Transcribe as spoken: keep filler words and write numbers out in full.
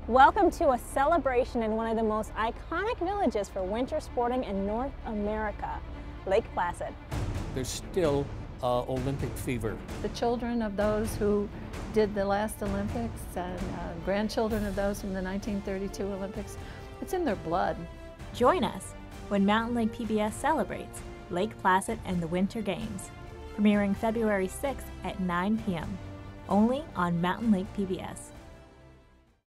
Welcome to a celebration in one of the most iconic villages for winter sporting in North America, Lake Placid. There's still uh, Olympic fever. The children of those who did the last Olympics and uh, grandchildren of those from the nineteen thirty-two Olympics, it's in their blood. Join us when Mountain Lake P B S celebrates Lake Placid and the Winter Games, premiering February sixth at nine p m only on Mountain Lake P B S.